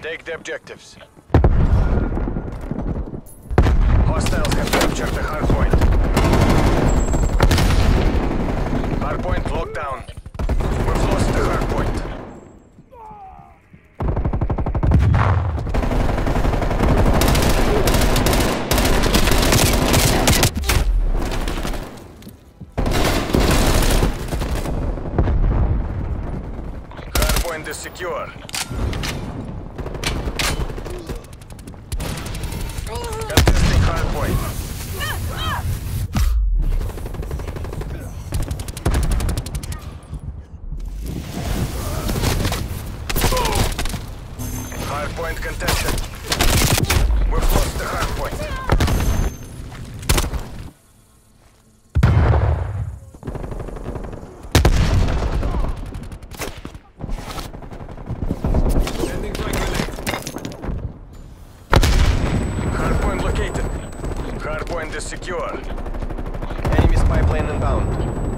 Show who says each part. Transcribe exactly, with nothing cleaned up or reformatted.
Speaker 1: Take the objectives. Hostiles have captured the hard point. Hard point locked down. We've lost the hard point. Hard point is secure. Contesting hard point. Hard point contested. We've lost the hard point.
Speaker 2: Sending frag grenade.
Speaker 1: Hard point located. Hard point is secure. Enemy spy plane inbound.